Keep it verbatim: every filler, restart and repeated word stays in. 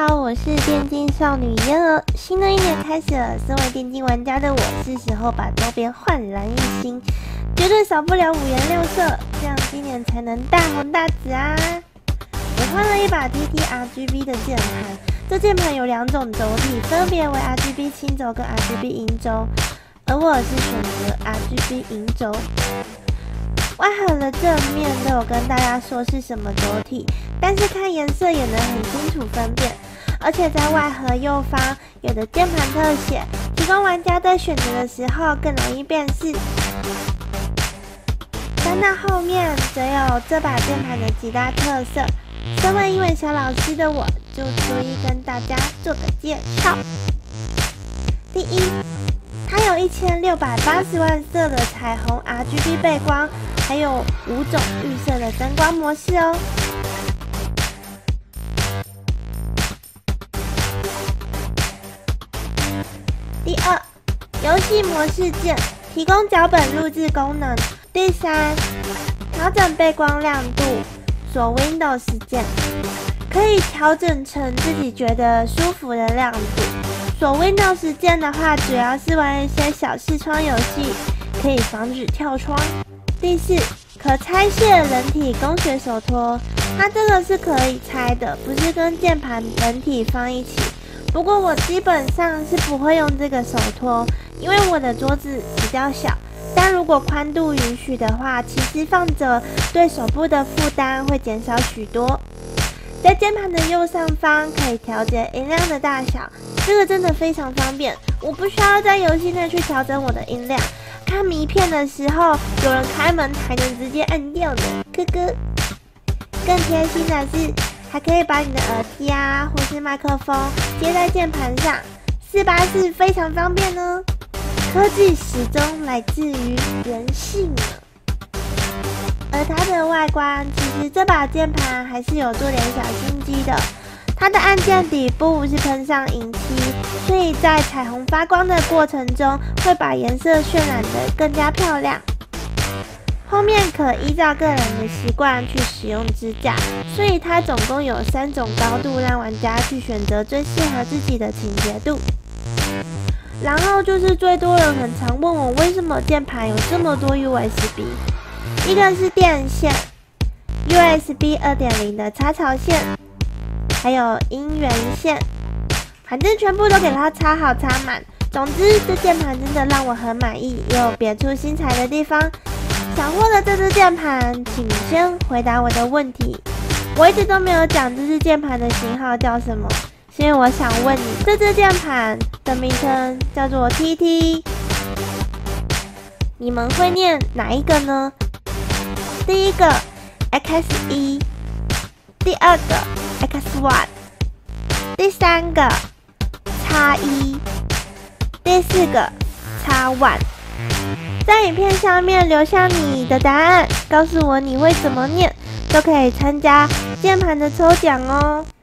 好，我是电竞少女嫣儿。新的一年开始了，身为电竞玩家的我，是时候把周边焕然一新，绝对少不了五颜六色，这样今年才能大红大紫啊！我换了一把 T T R G B 的键盘，这键盘有两种轴体，分别为 R G B 轻轴跟 R G B 银轴，而我是选择 R G B 银轴。外盒的正面都有跟大家说是什么轴体，但是看颜色也能很清楚分辨，而且在外盒右方有的键盘特写，提供玩家在选择的时候更容易辨识。但那后面则有这把键盘的几大特色，身为英文小老师的我，就逐一跟大家做个介绍。第一，它有一千六百八十万色的彩虹 R G B 背光，还有五种预设的灯光模式哦。第二，游戏模式键提供脚本录制功能。第三，调整背光亮度，锁 Windows 键，可以调整成自己觉得舒服的亮度。锁 Windows 键的话，主要是玩一些小视窗游戏，可以防止跳窗。第四，可拆卸人体工学手托，它这个是可以拆的，不是跟键盘人体放一起。不过我基本上是不会用这个手托，因为我的桌子比较小。但如果宽度允许的话，其实放着对手部的负担会减少许多。在键盘的右上方可以调节音量的大小，这个真的非常方便，我不需要在游戏内去调整我的音量。看迷片的时候，有人开门还能直接按掉的，哥哥。更贴心的是，还可以把你的耳机啊，或是麦克风接在键盘上，四八四非常方便呢。科技始终来自于人性呢。而它的外观，其实这把键盘还是有做点小心机的。它的按键底部是喷上银漆，所以在彩虹发光的过程中，会把颜色渲染得更加漂亮。后面可依照个人的习惯去使用支架，所以它总共有三种高度，让玩家去选择最适合自己的倾斜度。然后就是最多人很常问我，为什么键盘有这么多 U S B？ 一个是电线 U S B 二点零 的插槽线，还有音源线，反正全部都给它插好插满。总之，这键盘真的让我很满意，也有别出心裁的地方。想获得这支键盘，请先回答我的问题。我一直都没有讲这支键盘的型号叫什么，所以我想问你，这支键盘的名称叫做 T T， 你们会念哪一个呢？第一个 X 一， 第二个 X 一， 第三个 X 一， 第四个 X 一。在影片下面留下你的答案，告诉我你会怎么念，都可以参加键盘的抽奖哦。